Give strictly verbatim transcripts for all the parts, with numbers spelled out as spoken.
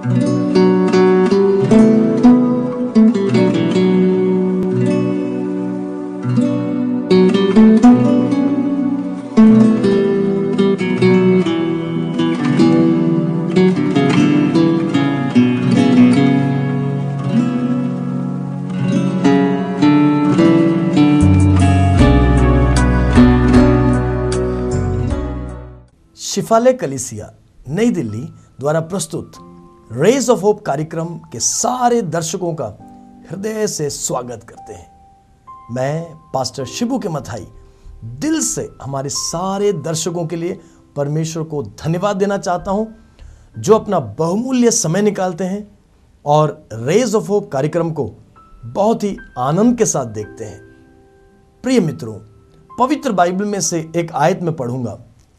शिफाले कलीसिया नई दिल्ली द्वारा प्रस्तुत रेज ऑफ होप कार्यक्रम के सारे दर्शकों का हृदय से स्वागत करते हैं। मैं पास्टर शिबू के मथाई दिल से हमारे सारे दर्शकों के लिए परमेश्वर को धन्यवाद देना चाहता हूं, जो अपना बहुमूल्य समय निकालते हैं और रेज ऑफ होप कार्यक्रम को बहुत ही आनंद के साथ देखते हैं। प्रिय मित्रों, पवित्र बाइबल में से एक आयत में पढ़ूंगा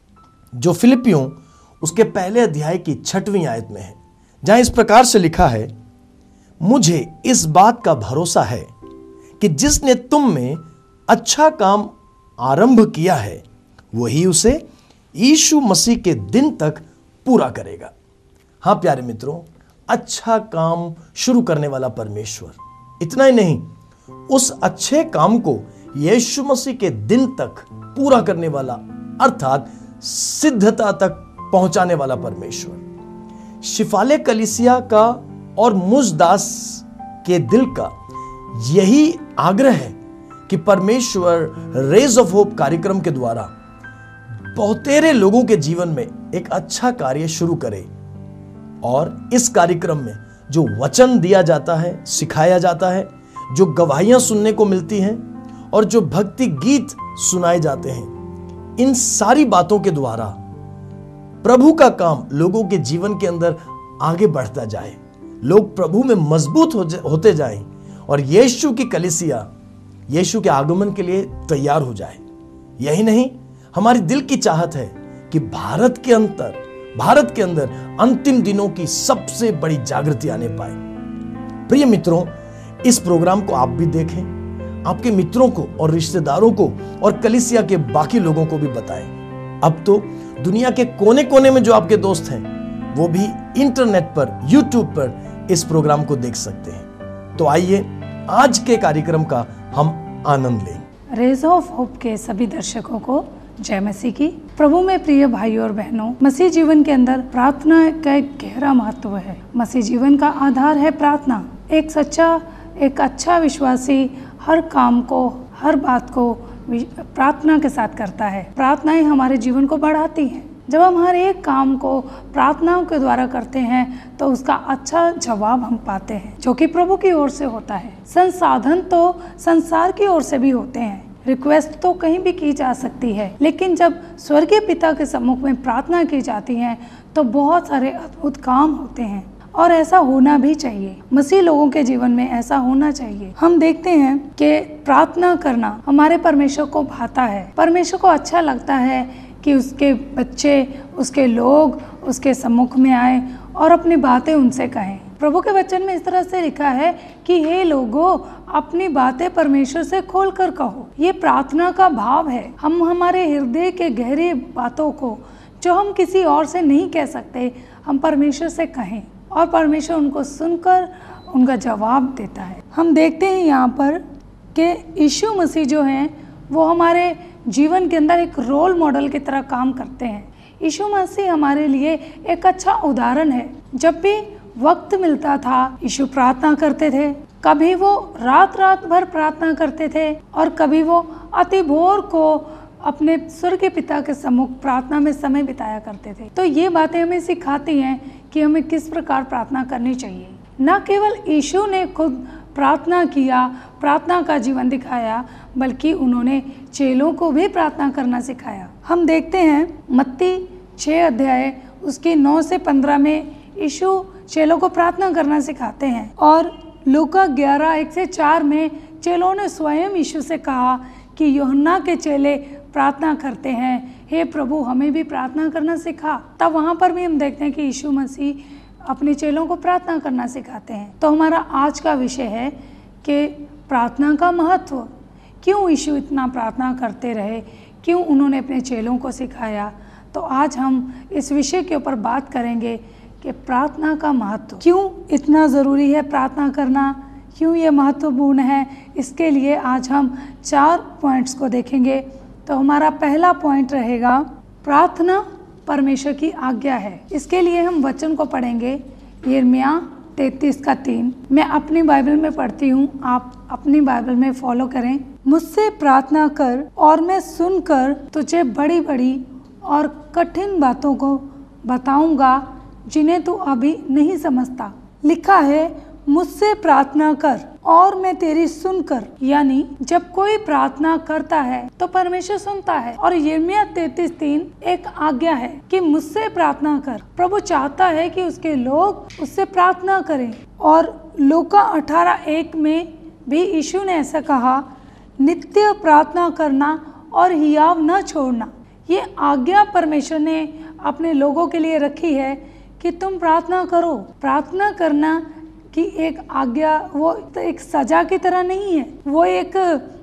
जो फिलिपियों उसके पहले अध्याय की छठवीं आयत में है, जहां इस प्रकार से लिखा है, मुझे इस बात का भरोसा है कि जिसने तुम में अच्छा काम आरंभ किया है वही उसे यीशु मसीह के दिन तक पूरा करेगा। हां प्यारे मित्रों, अच्छा काम शुरू करने वाला परमेश्वर, इतना ही नहीं, उस अच्छे काम को यीशु मसीह के दिन तक पूरा करने वाला अर्थात सिद्धता तक पहुंचाने वाला परमेश्वर। शिफाले कलीसिया का और मुझ दास के दिल का यही आग्रह है कि परमेश्वर रेज ऑफ होप कार्यक्रम के द्वारा बहुतेरे लोगों के जीवन में एक अच्छा कार्य शुरू करे। और इस कार्यक्रम में जो वचन दिया जाता है, सिखाया जाता है, जो गवाहियां सुनने को मिलती हैं और जो भक्ति गीत सुनाए जाते हैं, इन सारी बातों के द्वारा प्रभु का काम लोगों के जीवन के अंदर आगे बढ़ता जाए, लोग प्रभु में मजबूत हो होते जाएं और यीशु की कलीसिया यीशु के आगमन के लिए तैयार हो जाए। यही नहीं, हमारी दिल की चाहत है कि भारत के अंदर भारत के अंदर अंतिम दिनों की सबसे बड़ी जागृति आने पाए। प्रिय मित्रों, इस प्रोग्राम को आप भी देखें, आपके मित्रों को और रिश्तेदारों को और कलीसिया के बाकी लोगों को भी बताएं। अब तो दुनिया के कोने कोने में जो आपके दोस्त हैं वो भी इंटरनेट पर, यूट्यूब पर इस प्रोग्राम को देख सकते हैं। तो आइए आज के कार्यक्रम का हम आनंद लें। रेज ऑफ होप के सभी दर्शकों को जय मसीह की। प्रभु में प्रिय भाइयों और बहनों, मसीह जीवन के अंदर प्रार्थना का एक गहरा महत्व है। मसीह जीवन का आधार है प्रार्थना। एक सच्चा, एक अच्छा विश्वासी हर काम को, हर बात को प्रार्थना के साथ करता है। प्रार्थनाएं हमारे जीवन को बढ़ाती हैं। जब हम हर एक काम को प्रार्थनाओं के द्वारा करते हैं तो उसका अच्छा जवाब हम पाते हैं, जो कि प्रभु की ओर से होता है। संसाधन तो संसार की ओर से भी होते हैं, रिक्वेस्ट तो कहीं भी की जा सकती है, लेकिन जब स्वर्गीय पिता के सम्मुख में प्रार्थना की जाती है तो बहुत सारे अद्भुत काम होते हैं और ऐसा होना भी चाहिए। मसीह लोगों के जीवन में ऐसा होना चाहिए। हम देखते हैं कि प्रार्थना करना हमारे परमेश्वर को भाता है। परमेश्वर को अच्छा लगता है कि उसके बच्चे, उसके लोग उसके सम्मुख में आए और अपनी बातें उनसे कहें। प्रभु के वचन में इस तरह से लिखा है कि हे लोगों, अपनी बातें परमेश्वर से खोल कर कहो। ये प्रार्थना का भाव है। हम हमारे हृदय के गहरी बातों को, जो हम किसी और से नहीं कह सकते, हम परमेश्वर से कहें और परमेश्वर उनको सुनकर उनका जवाब देता है। हम देखते हैं यहाँ पर कि यीशु मसीह जो हैं वो हमारे जीवन के अंदर एक रोल मॉडल की तरह काम करते हैं। यीशु मसीह हमारे लिए एक अच्छा उदाहरण है। जब भी वक्त मिलता था, यीशु प्रार्थना करते थे। कभी वो रात रात भर प्रार्थना करते थे और कभी वो अति भोर को अपने स्वर्गीय पिता के सम्मुख प्रार्थना में समय बिताया करते थे। तो ये बातें हमें सिखाती हैं कि हमें किस प्रकार प्रार्थना करनी चाहिए। न केवल यीशु ने खुद प्रार्थना किया, प्रार्थना का जीवन दिखाया, बल्कि उन्होंने चेलों को भी प्रार्थना करना सिखाया। हम देखते हैं मत्ती छः अध्याय उसके नौ से पंद्रह में यीशु चेलों को प्रार्थना करना सिखाते हैं और लूका ग्यारह एक से चार में चेलों ने स्वयं यीशु से कहा कि यूहन्ना के चेले प्रार्थना करते हैं, हे प्रभु हमें भी प्रार्थना करना सिखा। तब वहाँ पर भी हम देखते हैं कि यीशु मसीह अपने चेलों को प्रार्थना करना सिखाते हैं। तो हमारा आज का विषय है कि प्रार्थना का महत्व, क्यों यीशु इतना प्रार्थना करते रहे, क्यों उन्होंने अपने चेलों को सिखाया। तो आज हम इस विषय के ऊपर बात करेंगे कि प्रार्थना का महत्व क्यों इतना ज़रूरी है, प्रार्थना करना क्यों ये महत्वपूर्ण है। इसके लिए आज हम चार पॉइंट्स को देखेंगे। तो हमारा पहला पॉइंट रहेगा, प्रार्थना परमेश्वर की आज्ञा है। इसके लिए हम वचन को पढ़ेंगे, यिर्मयाह तैंतीस का तीन। मैं अपनी बाइबल में पढ़ती हूँ, आप अपनी बाइबल में फॉलो करें। मुझसे प्रार्थना कर और मैं सुनकर तुझे बड़ी बड़ी और कठिन बातों को बताऊंगा जिन्हें तू अभी नहीं समझता। लिखा है, मुझसे प्रार्थना कर और मैं तेरी सुनकर। यानी जब कोई प्रार्थना करता है तो परमेश्वर सुनता है। और यिर्मयाह तैंतीस तीन एक आज्ञा है कि मुझसे प्रार्थना कर। प्रभु चाहता है कि उसके लोग उससे प्रार्थना करें। और लूका अठारह एक में भी यीशु ने ऐसा कहा, नित्य प्रार्थना करना और हियाव न छोड़ना। ये आज्ञा परमेश्वर ने अपने लोगों के लिए रखी है कि तुम प्रार्थना करो। प्रार्थना करना की एक आज्ञा, वो एक सजा की तरह नहीं है, वो एक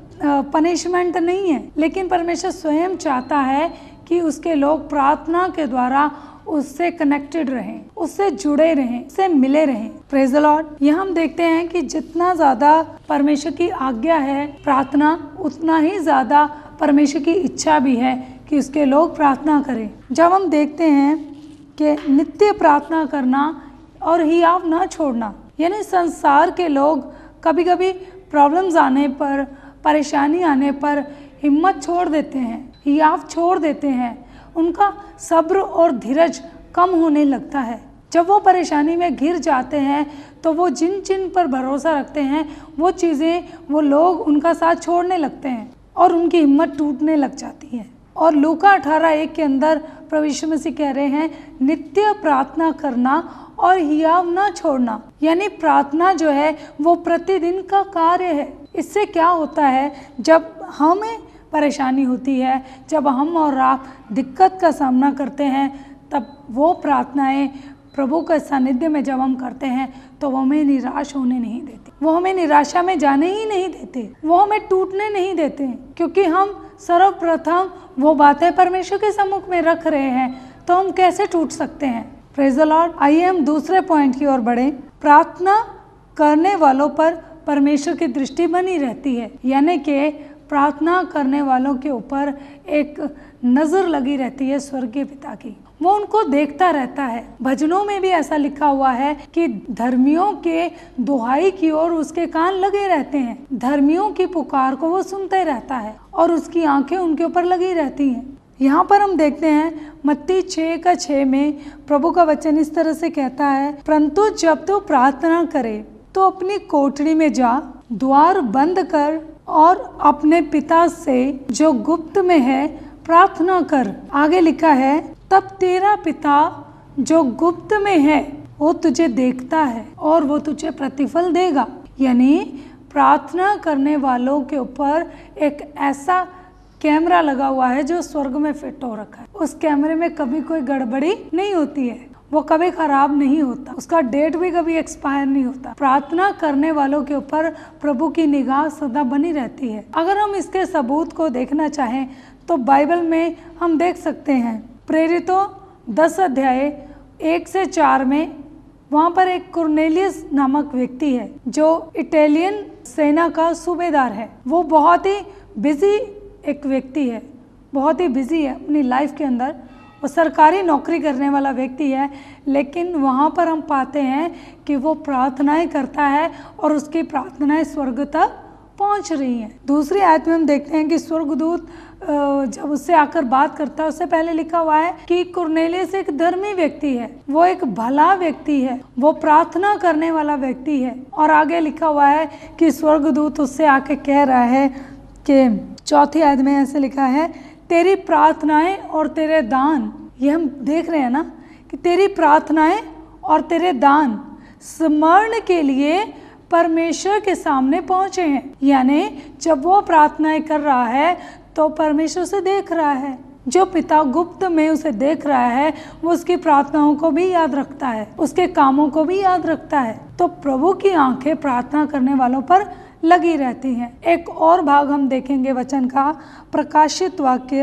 पनिशमेंट नहीं है, लेकिन परमेश्वर स्वयं चाहता है कि उसके लोग प्रार्थना के द्वारा उससे कनेक्टेड रहें, उससे जुड़े रहें, उससे मिले रहें। Praise the Lord. यहाँ हम देखते हैं कि जितना ज्यादा परमेश्वर की आज्ञा है प्रार्थना, उतना ही ज्यादा परमेश्वर की इच्छा भी है कि उसके लोग प्रार्थना करें। जब हम देखते हैं कि नित्य प्रार्थना करना और हियाव ना छोड़ना, यानी संसार के लोग कभी कभी प्रॉब्लम्स आने पर, परेशानी आने पर हिम्मत छोड़ देते हैं, हियाव छोड़ देते हैं। उनका सब्र और धीरज कम होने लगता है। जब वो परेशानी में घिर जाते हैं तो वो जिन जिन पर भरोसा रखते हैं वो चीज़ें, वो लोग उनका साथ छोड़ने लगते हैं और उनकी हिम्मत टूटने लग जाती है। और लूका अठारह एक के अंदर प्रभु यीशु मसीह कह रहे हैं, नित्य प्रार्थना करना और हियाव ना छोड़ना। यानी प्रार्थना जो है वो प्रतिदिन का कार्य है। इससे क्या होता है, जब हमें परेशानी होती है, जब हम और आप दिक्कत का सामना करते हैं, तब वो प्रार्थनाएं प्रभु के सानिध्य में जब हम करते हैं तो वो हमें निराश होने नहीं देती, वो हमें निराशा में जाने ही नहीं देते, वो हमें टूटने नहीं देते, क्योंकि हम सर्वप्रथम वो बातें परमेश्वर के सम्मुख में रख रहे हैं। तो हम कैसे टूट सकते हैं। Praise the Lord. आइए हम दूसरे पॉइंट की ओर बढ़े। प्रार्थना करने वालों पर परमेश्वर की दृष्टि बनी रहती है, यानी कि प्रार्थना करने वालों के ऊपर एक नजर लगी रहती है स्वर्गीय पिता की, वो उनको देखता रहता है। भजनों में भी ऐसा लिखा हुआ है कि धर्मियों के दुहाई की ओर उसके कान लगे रहते हैं, धर्मियों की पुकार को वो सुनते रहता है और उसकी आंखें उनके ऊपर लगी रहती हैं। यहाँ पर हम देखते हैं मत्ती छः का छः में प्रभु का वचन इस तरह से कहता है, परंतु जब तू प्रार्थना करे तो अपनी कोठरी में जा, द्वार बंद कर और अपने पिता से जो गुप्त में है प्रार्थना कर। आगे लिखा है, तब तेरा पिता जो गुप्त में है वो तुझे देखता है और वो तुझे प्रतिफल देगा। यानी प्रार्थना करने वालों के ऊपर एक ऐसा कैमरा लगा हुआ है जो स्वर्ग में फिट हो रखा है। उस कैमरे में कभी कोई गड़बड़ी नहीं होती है, वो कभी खराब नहीं होता, उसका डेट भी कभी एक्सपायर नहीं होता। प्रार्थना करने वालों के ऊपर प्रभु की निगाह सदा बनी रहती है। अगर हम इसके सबूत को देखना चाहें तो बाइबल में हम देख सकते हैं, प्रेरितों दस अध्याय एक से चार में वहाँ पर एक कुरनेलियस नामक व्यक्ति है जो इटालियन सेना का सूबेदार है। वो बहुत ही बिजी एक व्यक्ति है, बहुत ही बिजी है अपनी लाइफ के अंदर। वो सरकारी नौकरी करने वाला व्यक्ति है, लेकिन वहाँ पर हम पाते हैं कि वो प्रार्थनाएं करता है और उसकी प्रार्थनाएं स्वर्ग तक पहुँच रही हैं। दूसरी आयत में हम देखते हैं कि स्वर्गदूत जब उससे आकर बात करता है, उससे पहले लिखा हुआ है कि कुरनेलियस एक धर्मी व्यक्ति है, वो एक भला व्यक्ति है, वो प्रार्थना करने वाला व्यक्ति है। और आगे लिखा हुआ है कि स्वर्गदूत उससे आके कह रहा है कि चौथी आयत में ऐसे लिखा है, तेरी प्रार्थनाएं और तेरे दान, ये हम देख रहे हैं ना कि तेरी प्रार्थनाएं और तेरे दान स्मरण के लिए परमेश्वर के सामने पहुंचे हैं। यानी जब वो प्रार्थनाएं कर रहा है तो परमेश्वर उसे देख रहा है। जो पिता गुप्त में उसे देख रहा है वो उसकी प्रार्थनाओं को भी याद रखता है, उसके कामों को भी याद रखता है। तो प्रभु की आंखें प्रार्थना करने वालों पर लगी रहती हैं। एक और भाग हम देखेंगे वचन का, प्रकाशित वाक्य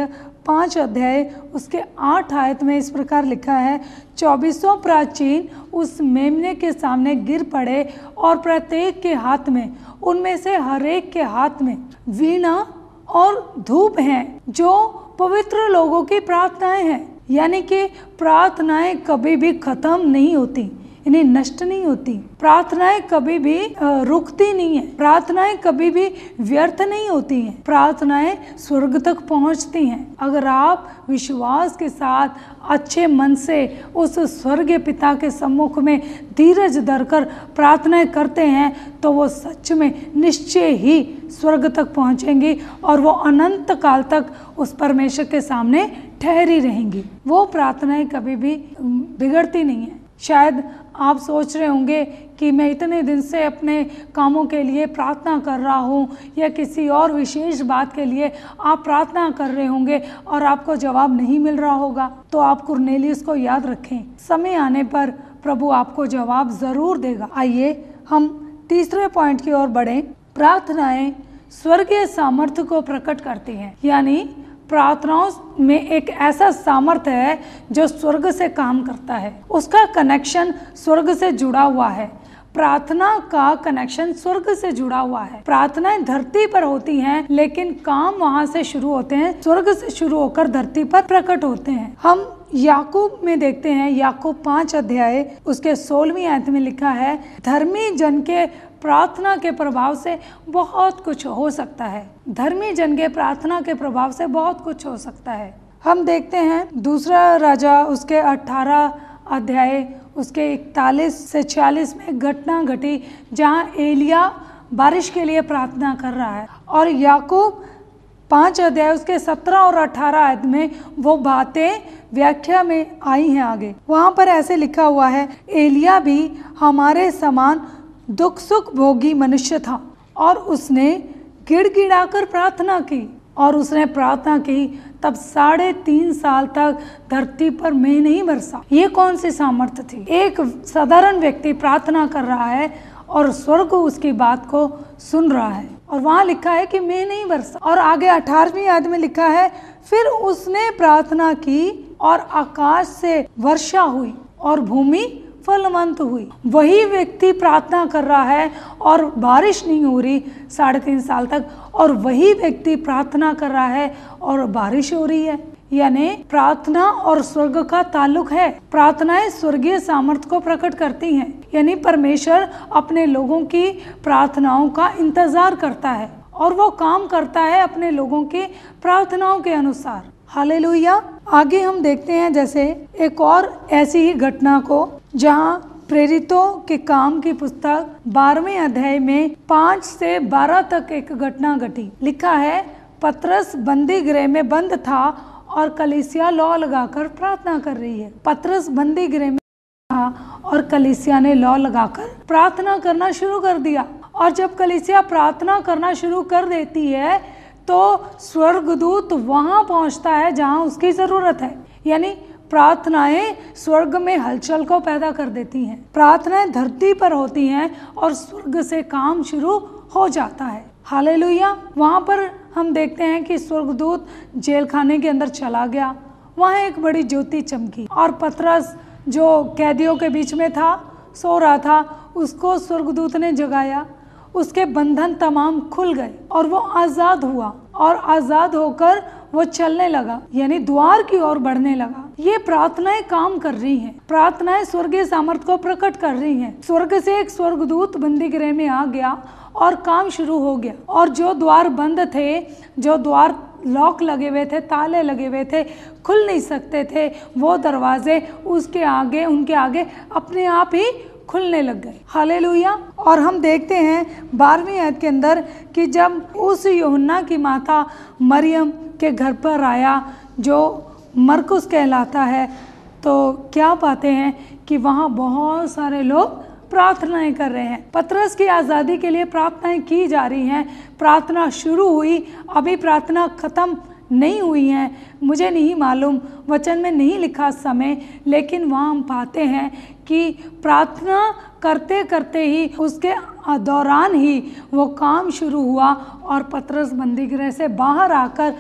पाँच अध्याय उसके आठ आयत में इस प्रकार लिखा है, चौबीसों प्राचीन उस मेमने के सामने गिर पड़े और प्रत्येक के हाथ में, उनमें से हरेक के हाथ में वीणा और धूप हैं, जो पवित्र लोगों की प्रार्थनाएं हैं। यानी कि प्रार्थनाएं कभी भी खत्म नहीं होती, इन्हें नष्ट नहीं होती। प्रार्थनाएं कभी भी रुकती नहीं है, प्रार्थनाएं कभी भी व्यर्थ नहीं होती हैं, प्रार्थनाएं स्वर्ग तक पहुंचती हैं। अगर आप विश्वास के साथ अच्छे मन से उस स्वर्गीय पिता के सम्मुख में धीरज धरकर प्रार्थनाएं करते हैं तो वो सच में निश्चय ही स्वर्ग तक पहुंचेंगी और वो अनंत काल तक उस परमेश्वर के सामने ठहरी रहेंगी। वो प्रार्थनाएं कभी भी बिगड़ती नहीं है। शायद आप सोच रहे होंगे कि मैं इतने दिन से अपने कामों के लिए प्रार्थना कर रहा हूँ या किसी और विशेष बात के लिए आप प्रार्थना कर रहे होंगे और आपको जवाब नहीं मिल रहा होगा। तो आप कुरनेलियुस को याद रखें, समय आने पर प्रभु आपको जवाब ज़रूर देगा। आइए हम तीसरे पॉइंट की ओर बढ़ें। प्रार्थनाएं स्वर्गीय सामर्थ्य को प्रकट करती हैं, यानी प्रार्थनाओं में एक ऐसा सामर्थ्य है जो स्वर्ग से काम करता है, उसका कनेक्शन स्वर्ग से जुड़ा हुआ है। प्रार्थना का कनेक्शन स्वर्ग से जुड़ा हुआ है। प्रार्थनाएं धरती पर होती हैं, लेकिन काम वहां से शुरू होते हैं, स्वर्ग से शुरू होकर धरती पर प्रकट होते हैं। हम याकूब में देखते हैं, याकूब पांच अध्याय उसके सोलहवीं आयत में लिखा है, धर्मी जन के प्रार्थना के प्रभाव से बहुत कुछ हो सकता है। धर्मी जन के प्रार्थना के प्रभाव से बहुत कुछ हो सकता है। हम देखते हैं दूसरा राजा उसके अठारह अध्याय उसके इकतालीस से छियालीस में घटना घटी जहां एलिया बारिश के लिए प्रार्थना कर रहा है, और याकूब पांच अध्याय उसके सत्रह और अठारह आयत में वो बातें व्याख्या में आई हैं। आगे वहां पर ऐसे लिखा हुआ है, एलिया भी हमारे समान दुख सुख भोगी मनुष्य था और उसने गिड़गिड़ाकर प्रार्थना की, और उसने प्रार्थना की तब साढ़े तीन साल तक धरती पर मेघ नहीं बरसा। ये कौन सी सामर्थ्य थी? एक साधारण व्यक्ति प्रार्थना कर रहा है और स्वर्ग उसकी बात को सुन रहा है, और वहां लिखा है कि मेघ नहीं बरसा। और आगे अठारहवीं आयत में लिखा है, फिर उसने प्रार्थना की और आकाश से वर्षा हुई और भूमि फलवंत हुई। वही व्यक्ति प्रार्थना कर रहा है और बारिश नहीं हो रही साढ़े तीन साल तक, और वही व्यक्ति प्रार्थना कर रहा है और बारिश हो रही है। यानी प्रार्थना और स्वर्ग का ताल्लुक है। प्रार्थनाएं स्वर्गीय सामर्थ्य को प्रकट करती हैं, यानी परमेश्वर अपने लोगों की प्रार्थनाओं का इंतजार करता है और वो काम करता है अपने लोगों की प्रार्थनाओं के अनुसार। हालेलुया। आगे हम देखते हैं जैसे एक और ऐसी ही घटना को, जहां प्रेरितों के काम की पुस्तक बारहवें अध्याय में पाँच से बारह तक एक घटना घटी। लिखा है, पतरस बंदी गृह में बंद था और कलीसिया लौ लगाकर प्रार्थना कर रही है। पतरस बंदी गृह में था और कलीसिया ने लौ लगाकर प्रार्थना करना शुरू कर दिया, और जब कलीसिया प्रार्थना करना शुरू कर देती है तो स्वर्गदूत वहां पहुंचता है जहां उसकी जरूरत है। यानी प्रार्थनाएं स्वर्ग में हलचल को पैदा कर देती हैं। प्रार्थनाएं धरती पर होती हैं और स्वर्ग से काम शुरू हो जाता है। हालेलुया। वहां पर हम देखते हैं कि स्वर्गदूत जेल खाने के अंदर चला गया, वहां एक बड़ी ज्योति चमकी और पतरस जो कैदियों के बीच में था, सो रहा था, उसको स्वर्गदूत ने जगाया। उसके बंधन तमाम खुल गए और वो आजाद हुआ, और आजाद होकर वो चलने लगा, यानी द्वार की ओर बढ़ने लगा। ये प्रार्थनाएं काम कर रही हैं। प्रार्थनाएं स्वर्गीय सामर्थ्य को प्रकट कर रही हैं। स्वर्ग से एक स्वर्गदूत बंदी गृह में आ गया और काम शुरू हो गया, और जो द्वार बंद थे, जो द्वार लॉक लगे हुए थे, ताले लगे हुए थे, खुल नहीं सकते थे, वो दरवाजे उसके आगे उनके आगे अपने आप ही खुलने लग गए। हालेलुया। और हम देखते हैं बारहवीं आयत के अंदर कि जब उस यूहन्ना की माता मरियम के घर पर आया, जो मरकुस कहलाता है, तो क्या पाते हैं कि वहाँ बहुत सारे लोग प्रार्थनाएं कर रहे हैं। पतरस की आज़ादी के लिए प्रार्थनाएं की जा रही हैं। प्रार्थना शुरू हुई, अभी प्रार्थना खत्म नहीं हुई है। मुझे नहीं मालूम, वचन में नहीं लिखा समय, लेकिन वहाँ हम पाते हैं कि प्रार्थना करते करते ही उसके दौरान ही वो काम शुरू हुआ और पतरस बंदीगृह से बाहर आकर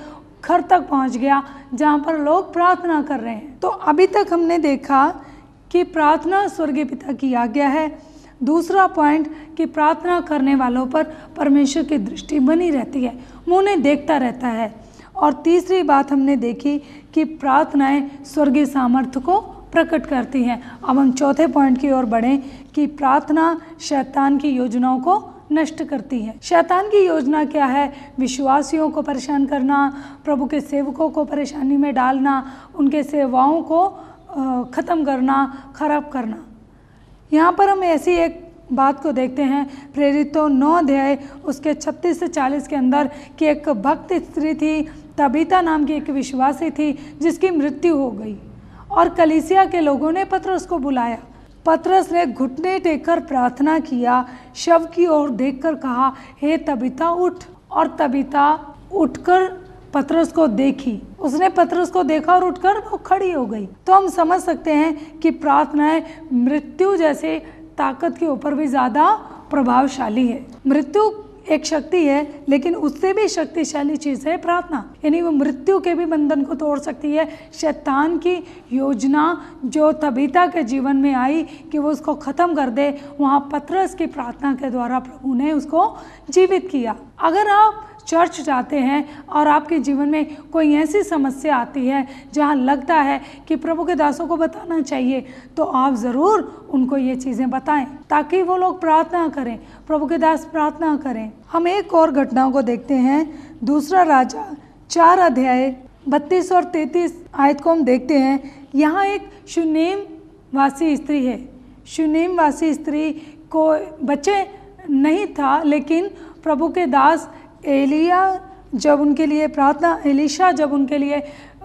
घर तक पहुंच गया जहां पर लोग प्रार्थना कर रहे हैं। तो अभी तक हमने देखा कि प्रार्थना स्वर्गीय पिता की आज्ञा है। दूसरा पॉइंट कि प्रार्थना करने वालों पर परमेश्वर की दृष्टि बनी रहती है, मुँह उन्हें देखता रहता है। और तीसरी बात हमने देखी कि प्रार्थनाएं स्वर्गीय सामर्थ्य को प्रकट करती हैं। अब हम चौथे पॉइंट की ओर बढ़ें कि प्रार्थना शैतान की योजनाओं को नष्ट करती है। शैतान की योजना क्या है? विश्वासियों को परेशान करना, प्रभु के सेवकों को परेशानी में डालना, उनके सेवाओं को ख़त्म करना, खराब करना। यहाँ पर हम ऐसी एक बात को देखते हैं प्रेरितों नौ अध्याय उसके छत्तीस से चालीस के अंदर कि एक भक्त स्त्री थी, तबीता नाम की एक विश्वासी थी, जिसकी मृत्यु हो गई और कलीसिया के लोगों ने पतरस को बुलाया। पतरस ने घुटने टेककर प्रार्थना किया, शव की ओर देखकर कहा, हे तबीता उठ। और तबीता उठकर पतरस को देखी। उसने पतरस को देखा और उठकर वो खड़ी हो गई। तो हम समझ सकते हैं कि प्रार्थनाएं मृत्यु जैसे ताकत के ऊपर भी ज़्यादा प्रभावशाली है। मृत्यु एक शक्ति है, लेकिन उससे भी शक्तिशाली चीज़ है प्रार्थना। यानी वो मृत्यु के भी बंधन को तोड़ सकती है। शैतान की योजना जो तबीता के जीवन में आई कि वो उसको ख़त्म कर दे, वहाँ पतरस की प्रार्थना के द्वारा प्रभु ने उसको जीवित किया। अगर आप चर्च जाते हैं और आपके जीवन में कोई ऐसी समस्या आती है जहाँ लगता है कि प्रभु के दासों को बताना चाहिए, तो आप ज़रूर उनको ये चीज़ें बताएं ताकि वो लोग प्रार्थना करें, प्रभु के दास प्रार्थना करें। हम एक और घटनाओं को देखते हैं। दूसरा राजा चार अध्याय बत्तीस और तैंतीस आयत को हम देखते हैं। यहाँ एक शुनेम वासी स्त्री है। शुनेम वासी स्त्री को बच्चे नहीं था, लेकिन प्रभु के दास एलिया जब उनके लिए प्रार्थना एलिशा जब उनके लिए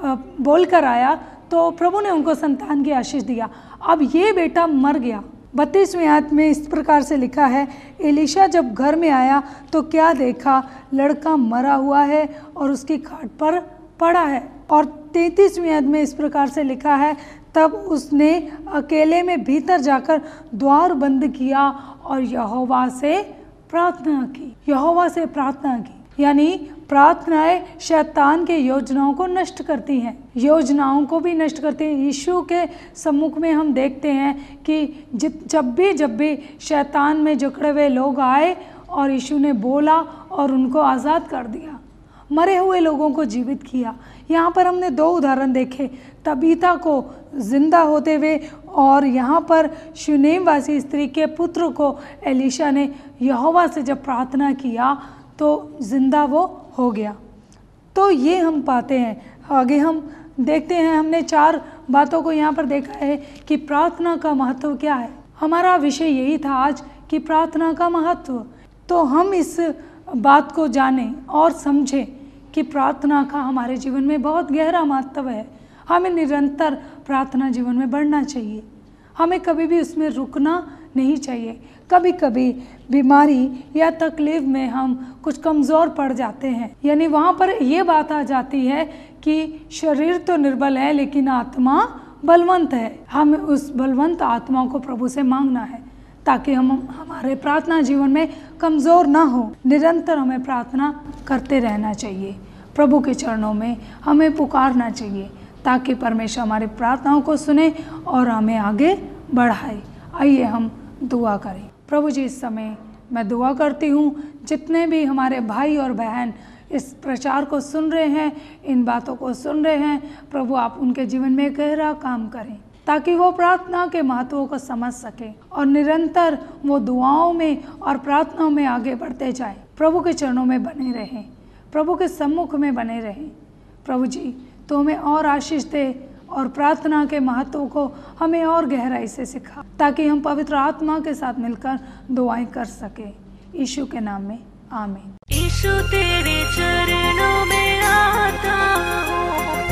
बोल कर आया तो प्रभु ने उनको संतान की आशीष दिया। अब ये बेटा मर गया। बत्तीसवीं आयत में इस प्रकार से लिखा है, एलिशा जब घर में आया तो क्या देखा, लड़का मरा हुआ है और उसकी खाट पर पड़ा है। और तैंतीसवीं आयत में इस प्रकार से लिखा है, तब उसने अकेले में भीतर जाकर द्वार बंद किया और यहोवा से प्रार्थना की। यहोवा से प्रार्थना की यानी प्रार्थनाएं शैतान के योजनाओं को नष्ट करती हैं, योजनाओं को भी नष्ट करती हैं। यीशु के सम्मुख में हम देखते हैं कि जब भी जब भी शैतान में जकड़े हुए लोग आए और यीशु ने बोला और उनको आज़ाद कर दिया, मरे हुए लोगों को जीवित किया। यहाँ पर हमने दो उदाहरण देखे, तबीता को जिंदा होते हुए और यहाँ पर शुनेम वासी स्त्री के पुत्र को एलिशा ने यहोवा से जब प्रार्थना किया तो जिंदा वो हो गया। तो ये हम पाते हैं। आगे हम देखते हैं, हमने चार बातों को यहाँ पर देखा है कि प्रार्थना का महत्व क्या है। हमारा विषय यही था आज कि प्रार्थना का महत्व। तो हम इस बात को जानें और समझें कि प्रार्थना का हमारे जीवन में बहुत गहरा महत्व है। हमें निरंतर प्रार्थना जीवन में बढ़ना चाहिए, हमें कभी भी उसमें रुकना नहीं चाहिए। कभी कभी बीमारी या तकलीफ में हम कुछ कमज़ोर पड़ जाते हैं, यानी वहाँ पर ये बात आ जाती है कि शरीर तो निर्बल है लेकिन आत्मा बलवंत है। हमें उस बलवंत आत्मा को प्रभु से मांगना है ताकि हम हमारे प्रार्थना जीवन में कमज़ोर ना हो। निरंतर हमें प्रार्थना करते रहना चाहिए, प्रभु के चरणों में हमें पुकारना चाहिए ताकि परमेश्वर हमारी प्रार्थनाओं को सुने और हमें आगे बढ़ाए। आइए हम दुआ करें। प्रभु जी, इस समय मैं दुआ करती हूँ, जितने भी हमारे भाई और बहन इस प्रचार को सुन रहे हैं, इन बातों को सुन रहे हैं, प्रभु आप उनके जीवन में गहरा काम करें ताकि वो प्रार्थना के महत्व को समझ सके और निरंतर वो दुआओं में और प्रार्थनाओं में आगे बढ़ते जाएं, प्रभु के चरणों में बने रहें, प्रभु के सम्मुख में बने रहें। प्रभु जी, तो हमें और आशीष दे और प्रार्थना के महत्व को हमें और गहराई से सिखा ताकि हम पवित्र आत्मा के साथ मिलकर दुआएं कर सके। यीशु के नाम में आमीन। यीशु तेरे चरणों में आता हूँ,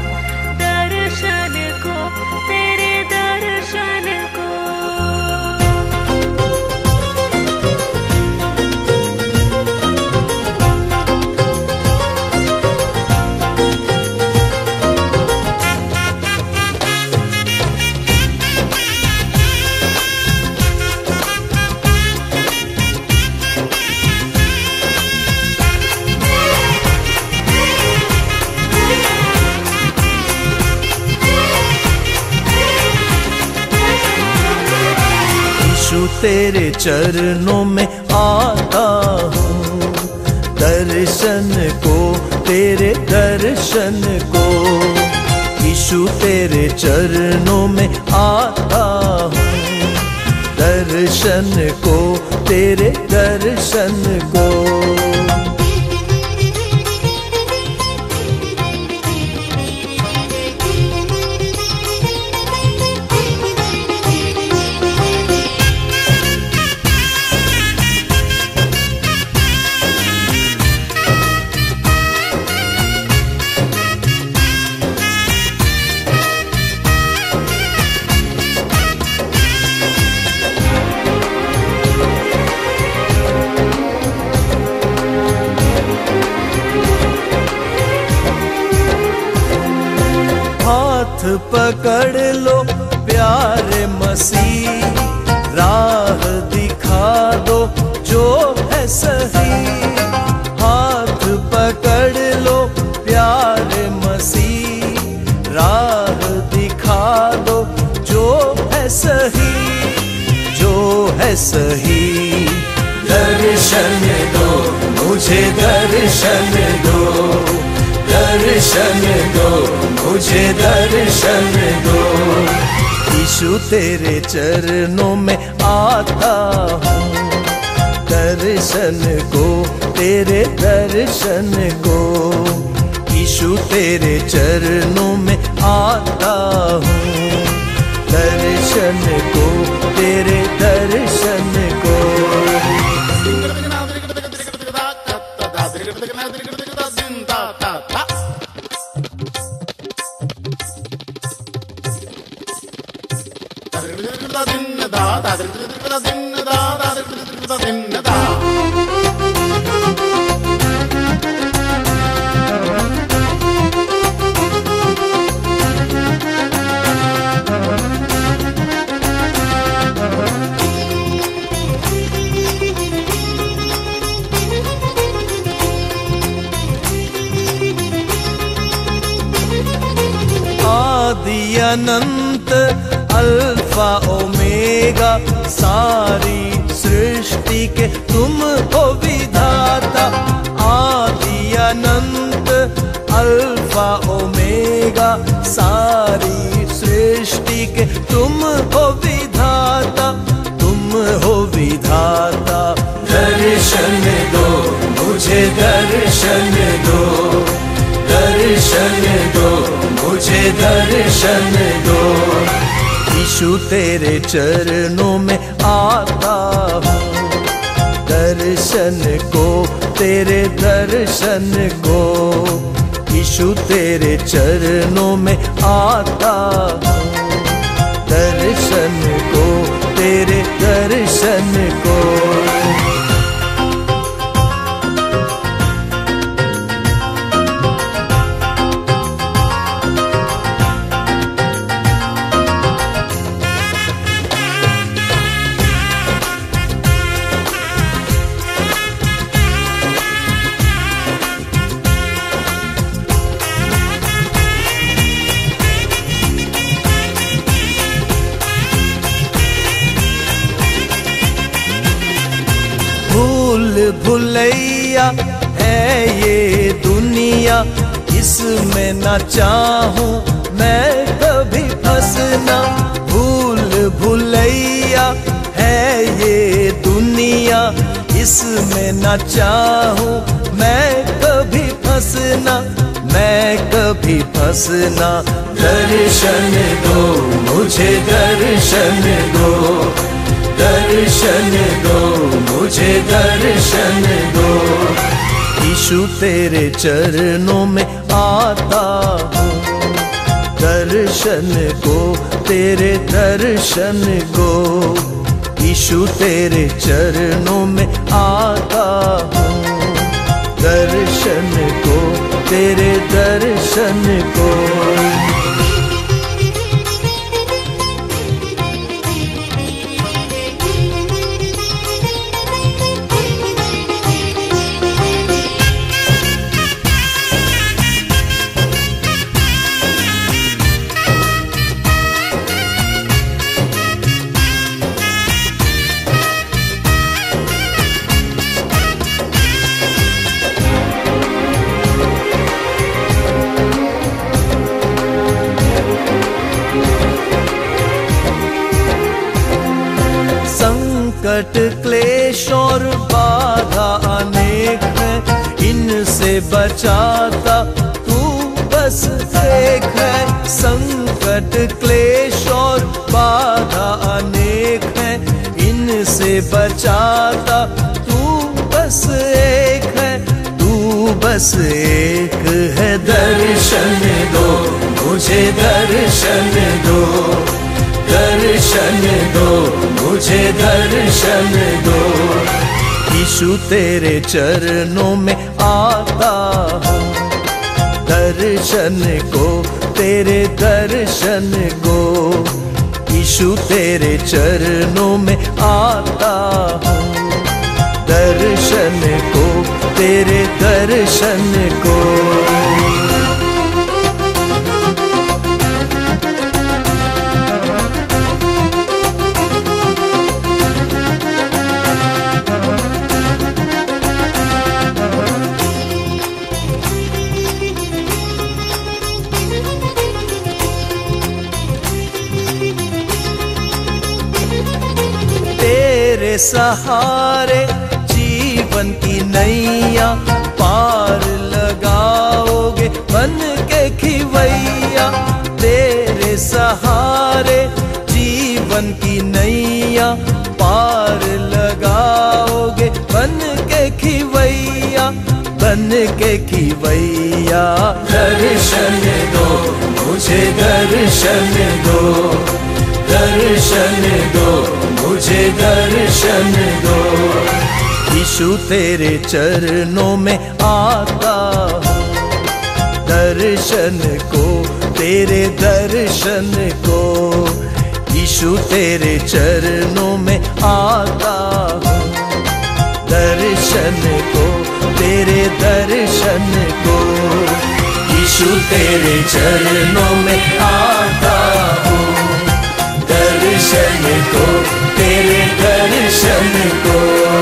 दर्शन को, तेरे दर्शन को। तेरे चरणों में आता हूँ, दर्शन को तेरे दर्शन को। यीशु तेरे चरणों में आता हूँ, दर्शन को तेरे दर्शन को। हाथ पकड़ लो प्यारे मसीह, राह दिखा दो जो है सही। हाथ पकड़ लो प्यारे मसीह, राह दिखा दो जो है सही, जो है सही। दर्शन दो मुझे, दर्शन दो, दर्शन दो मुझे, दर्शन दो। यीशु तेरे चरणों में आता हूँ, दर्शन को तेरे दर्शन को। यीशु तेरे चरणों में आता हूँ, दर्शन को तेरे दर्शन को। आदि अनंत अल्फा ओमेगा, सारी सृष्टि के तुम हो विधाता। आदि अनंत अल्फा ओमेगा, सारी सृष्टि के तुम हो विधाता, तुम हो विधाता। दर्शन दो मुझे, दर्शन दो, दर्शन दो मुझे, दर्शन दो। यीशु तेरे चरणों में आता हूँ, दर्शन को तेरे दर्शन को। यीशु तेरे चरणों में आता हूँ, दर्शन को तेरे दर्शन को। भुलैया है ये दुनिया, इसमें न चाहूं मैं कभी फंसना। भूल भुलैया है ये दुनिया, इसमें न चाहूं मैं कभी फंसना, मैं कभी फंसना। दर्शन दो मुझे, दर्शन दो, दर्शन दो मुझे, दर्शन दो। यीशु तेरे चरणों में आता हूँ, दर्शन को तेरे दर्शन को। यीशु तेरे चरणों में आता हूँ, दर्शन को तेरे दर्शन को। संकट क्लेश और बाधा अनेक है, इनसे बचाता तू बस एक है। संकट क्लेश और बाधा अनेक है, इनसे बचाता तू बस एक है, तू बस एक है। दर्शन दो मुझे, दर्शन दो, दर्शन दो मुझे, दर्शन दो। यीशु तेरे चरणों में आता हूँ, दर्शन को, तेरे दर्शन को। यीशु तेरे चरणों में आता हूँ, दर्शन को, तेरे दर्शन को। तेरे सहारे जीवन की नैया पार लगाओगे बन के खिवैया। तेरे सहारे जीवन की नैया पार लगाओगे बन के खिवैया, बन के खिवैया। दर्शन दो मुझे, दर्शन दो, दर्शन दो मुझे, दर्शन दो। यीशु तेरे चरणों में आता हूँ, दर्शन को, तेरे दर्शन को। यीशु तेरे चरणों में आता हूँ, दर्शन को, तेरे दर्शन को। यीशु तेरे चरणों में आता हूँ, दर्शन को, तेरे दर्शन को।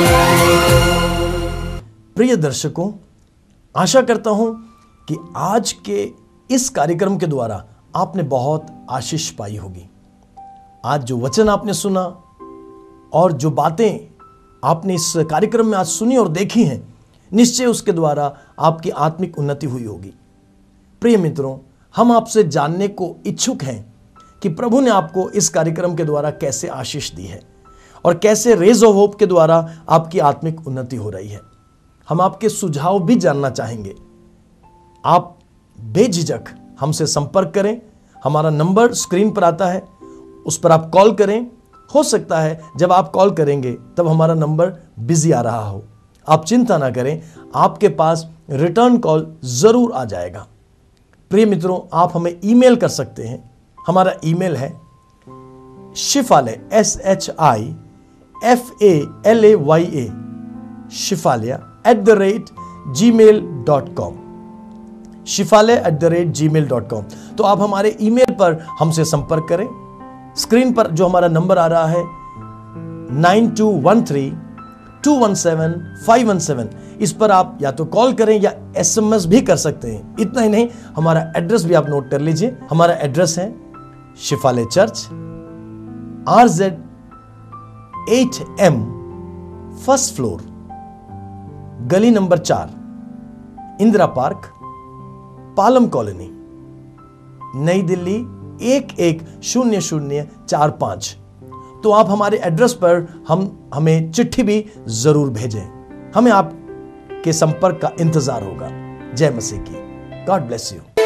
प्रिय दर्शकों, आशा करता हूं कि आज के इस कार्यक्रम के द्वारा आपने बहुत आशीष पाई होगी। आज जो वचन आपने सुना और जो बातें आपने इस कार्यक्रम में आज सुनी और देखी हैं, निश्चय उसके द्वारा आपकी आत्मिक उन्नति हुई होगी। प्रिय मित्रों, हम आपसे जानने को इच्छुक हैं कि प्रभु ने आपको इस कार्यक्रम के द्वारा कैसे आशीष दी है और कैसे रेज ऑफ होप के द्वारा आपकी आत्मिक उन्नति हो रही है। हम आपके सुझाव भी जानना चाहेंगे। आप बेझिझक हमसे संपर्क करें। हमारा नंबर स्क्रीन पर आता है, उस पर आप कॉल करें। हो सकता है जब आप कॉल करेंगे तब हमारा नंबर बिजी आ रहा हो। आप चिंता ना करें, आपके पास रिटर्न कॉल जरूर आ जाएगा। प्रिय मित्रों, आप हमें ईमेल कर सकते हैं। हमारा ईमेल है Shifalaya, S H I F A L A Y A, Shifalaya at the rate Gmail dot com, Shifalaya at the rate Gmail dot com. तो आप हमारे ईमेल पर हमसे संपर्क करें। स्क्रीन पर जो हमारा नंबर आ रहा है nine two one three two one seven five one seven, इस पर आप या तो कॉल करें या एसएमएस भी कर सकते हैं। इतना ही नहीं, हमारा एड्रेस भी आप नोट कर लीजिए। हमारा एड्रेस है Shifalaya church, R Z eight M, first floor, गली नंबर चार, इंदिरा पार्क, पालम कॉलोनी, नई दिल्ली एक एक शून्य शून्य चार पांच। तो आप हमारे एड्रेस पर हम हमें चिट्ठी भी जरूर भेजें। हमें आपके संपर्क का इंतजार होगा। जय मसीह की। God bless you.